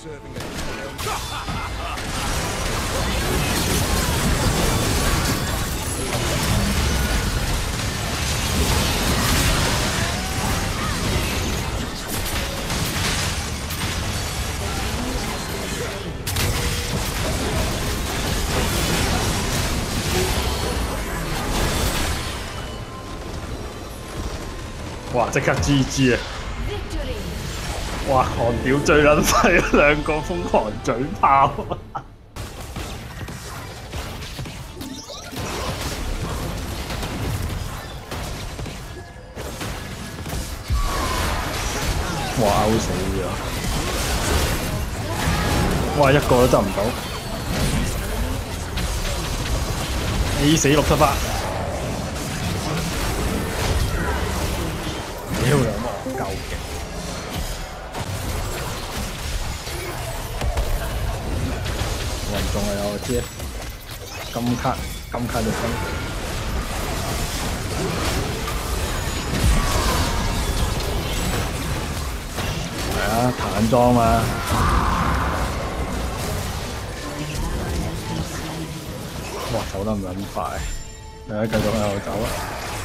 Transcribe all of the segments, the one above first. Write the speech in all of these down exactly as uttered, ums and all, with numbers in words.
哇！即刻 G G 啊！哇！韓屌最撚廢，兩個瘋狂嘴炮。哇！勾死咗！哇！一個都執唔到。A 死六十八。 屌兩個夠勁！運動啊有我知，金卡金卡就分。係啊，彈裝嘛。哇，走得唔撚快，大家繼續喺度走啊！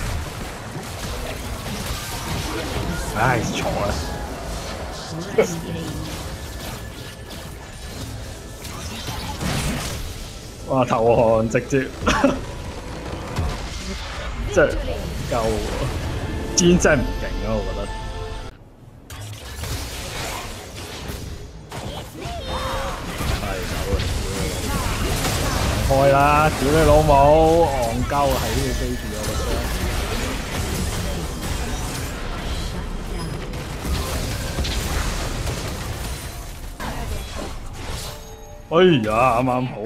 唉，錯啦！哇，投降直接，真係夠喎！堅真係唔勁啊，我覺得。係走啊！開啦！屌你老母，戇鳩啊！係呢個機住我個箱。 哎呀，啱啱好，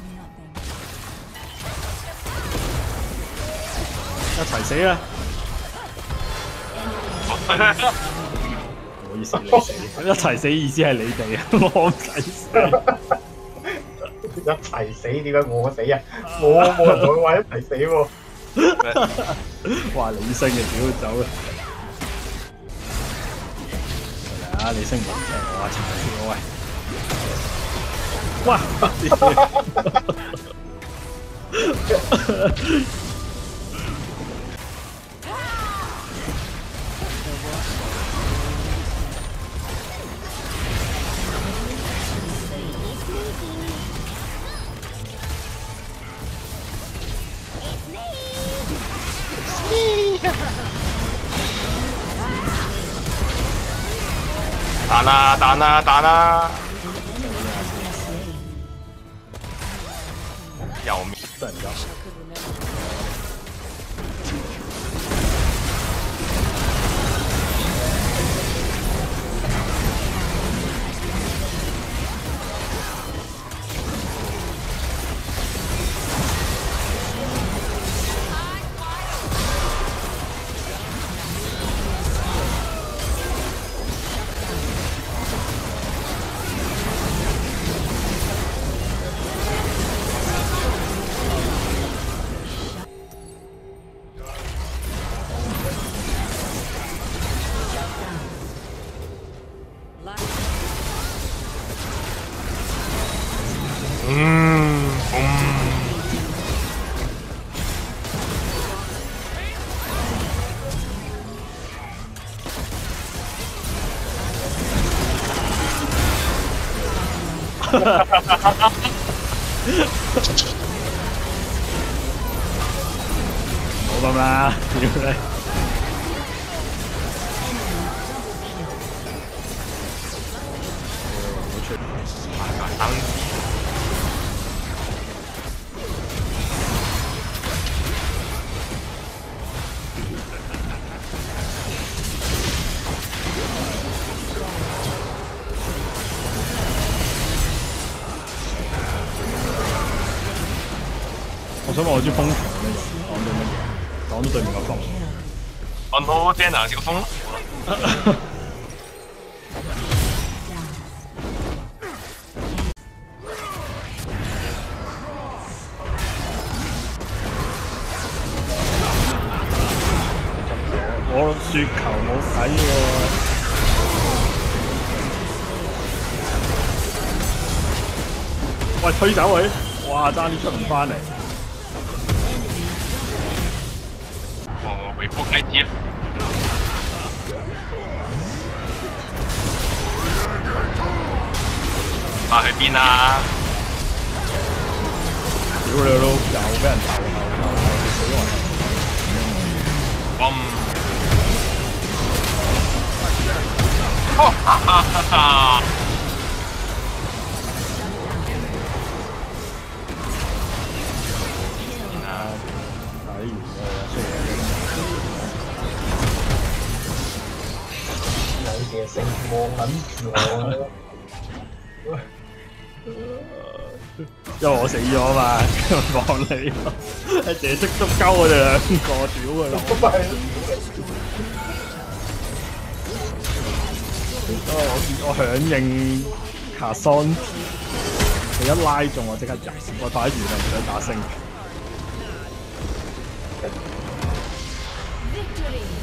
一齊死啊！唔好意思，你死，一齊死意思係你哋啊，我唔使死。 一齊死點解我死啊？我冇人同佢話一齊死喎。 哇！你升嘅屌走啦！嚟啊！你升唔平，我查住我喂。 哇！ 彈啊彈啊彈啊！ 右面真係唔得。 嗯嗯。 冇咁啦，屌你！我想問我支風球咩用？講到乜嘢？講到對面個風。 按好 Jenna 隻個風。 我雪球冇睇喎。 喂，推走佢！哇，爭啲出唔翻嚟。 我回復 I T。啊去邊啊？ 屌你老，又俾人鬥後後後死我！ 嘣！哦哈哈哈哈！ 睇完啦，出嘢。 你哋成望撚住我。 因為我死咗嘛，望你，一淨識足鳩我哋兩個，屌佢老！我我響應卡桑，佢一拉中我即刻入，我打完就唔想打星。